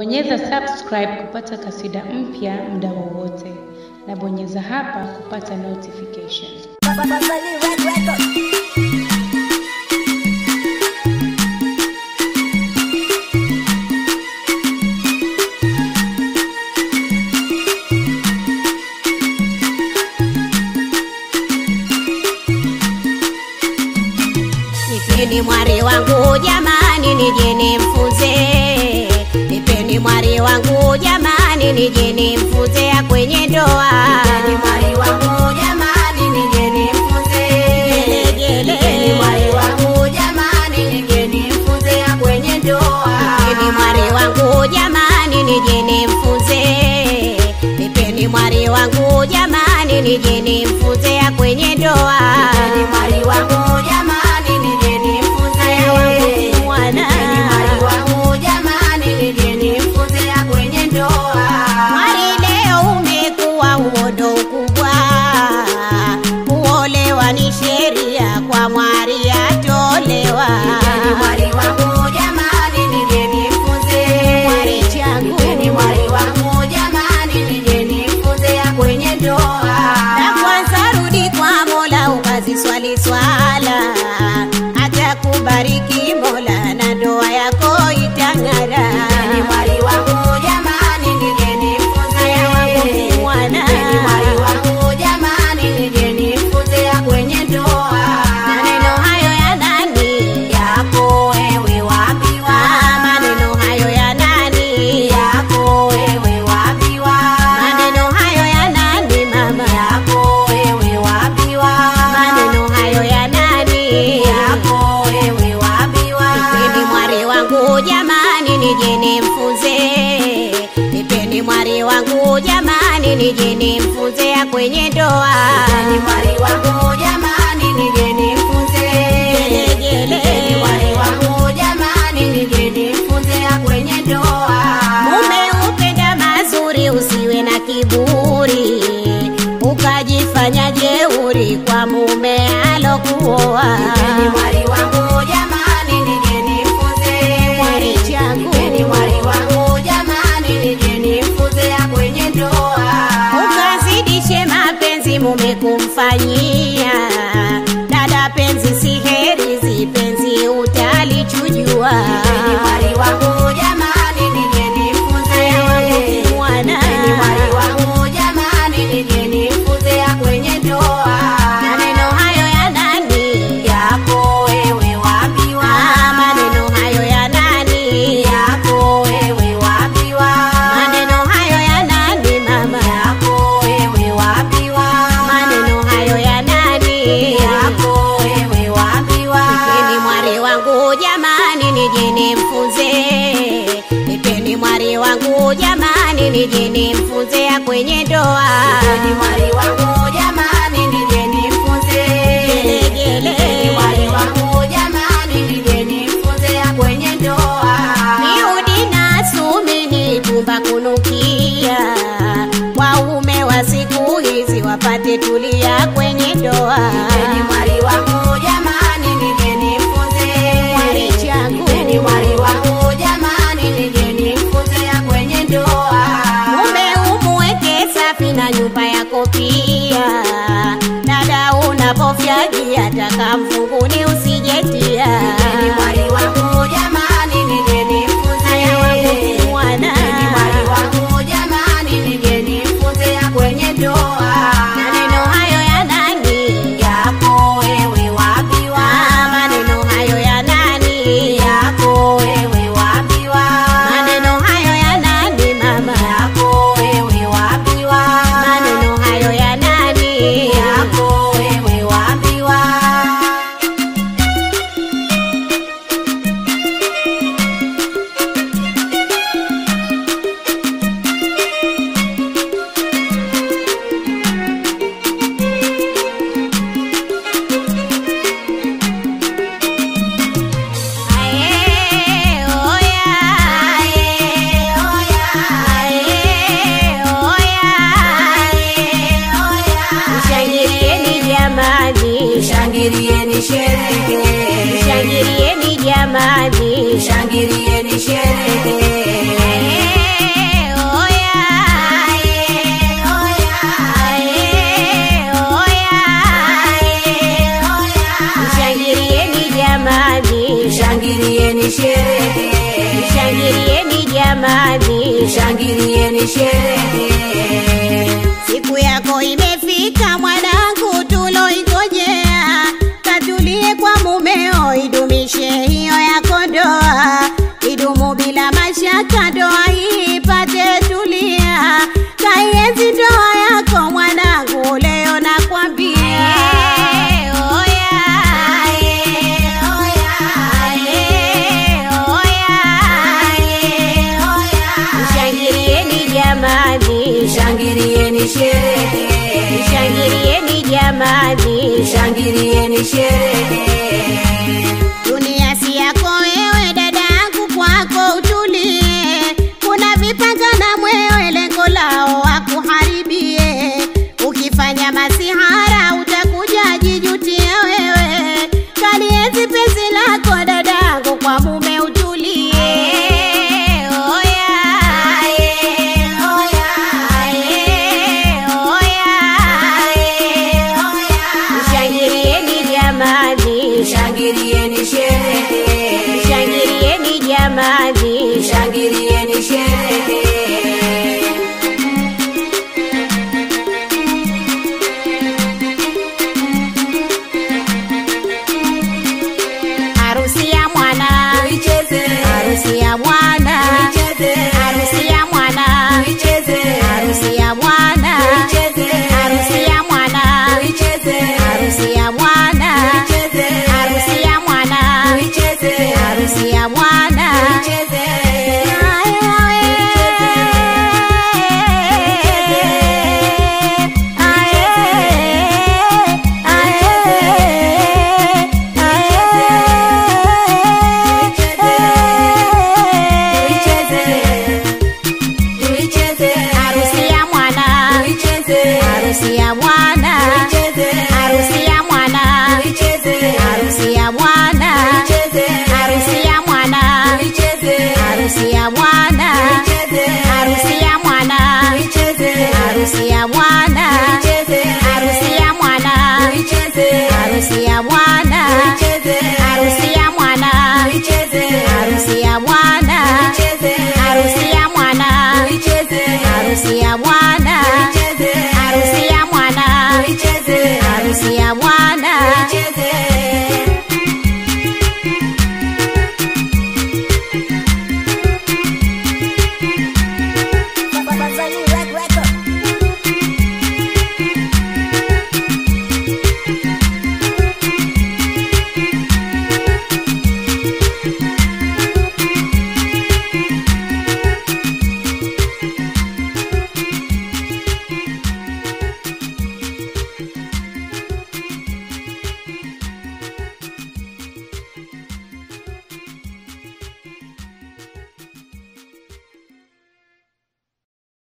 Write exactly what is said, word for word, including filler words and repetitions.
Bonyeza subscribe kupata kasida mpya muda wowote na bonyeza hapa kupata notification. Nipeni mwari wangu jamani nije nimfunze, nipeni mwari wangu jamani nije nimfunze ya kwenye ndoa. Nipeni mwari wangu jamani nije nimfunze, nipeni mwari wangu jamani nije nimfunze ya kwenye ndoa. Nipeni mwari wangu jamani nije nimfunze, nipeni mwari wangu jamani nije nimfunze ya kwenye ndoa. Nipeni mwari wangu jamani nije nimfunze ya mwana, nipeni mwari wangu jamani nije nimfunze ya kwenye ndoa. Mwari leo umekuwa uondo ukubwa, kuolewa ni sheria, kwa mwari atolewa. Nipeni mwari wangu jamani nije nimfunze, mwari changu, nipeni mwari wangu jamani nije nimfunze ya kwenye ndoa. Na kwanza rudi kwa Mola ukaziswali swala, atakubariki Mola na ndoa yako itang'ara. Nipeni mwari wangu jamani nije nimfunze ya mwana, nipeni mwari wangu jamani nije nimfunze ya kwenye ndoa. Maneno hayo ya nani? Yako wewe waambiwa. Maneno hayo ya nani? Yako wewe waambiwa. Maneno hayo ya nani mama? Yako wewe waambiwa. Maneno hayo ya nani? Yako wewe waambiwa. Nipeni mwari wangu jamani nije nimfunze, nipeni mwari wangu jamani nije nimfunze ya kwenye ndoa. Nipeni mwari wangu jamani nije nimfunze, nipeni mwari wangu jamani nije nimfunze ya kwenye ndoa. Mume upenda mazuri usiwe na kiburi, ukajifanya jeuri kwa mume alokuoa. Nipeni mwari wangu jamani nije nimfunze, mwari changu, nipeni mwari wangu jamani nije nimfunze ya kwenye ndoa. Ukazidishe mapenzi mume kumfanyia, dada penzi si heri zipenzi utalichujua. Nipeni mwari wangu jamani nije nimfunze mwana, nipeni mwari wangu jamani nije nimfunze ya kwenye ndoa. Maneno hayo ya nani? Yako wewe waambiwa. Maneno hayo ya nani? Yako wewe waambiwa. Maneno hayo ya nani mama? Yako wewe waambiwa. Maneno hayo ya nani? Yako wewe waambiwa. Nipeni mwari wangu jamani nije nimfunze, nipeni mwari wangu jamani nije nimfunze ya kwenye ndoa. Nipeni mwari wangu jamani nije nimfunze, nipeni mwari wangu jamani nije nimfunze ya kwenye ndoa. Miudi na sumini tumba kunukia, waume wa siku hizi wapate tulia kwenye ndoa. Nipeni mwari wangu jamani nije nimfunze, mwari changu, nipeni mwari wangu jamani nije nimfunze ya kwenye ndoa. Mume umweke safi na nyumba yako pia, dada unapofyagia taka mfunguni usijetia. Nipeni mwari wangu jamani nije nimfunze mwana, nipeni mwari wangu jamani nije nimfunze ya kwenye ndoa. Maneno hayo ya nani? Yako wewe wa jamani, shangilieni sherehe. Siku yako imefika mwanangu tuloingojea, katulie kwa mumeo, idumishe hiyo yako ndoa, idumu bila mashaka, ndoa hii ipate tulia, kaienzi ndoa yako mwanangu, leo nakwambia. Shangilieni sherehe, shangilieni jamani, shangilieni sherehe.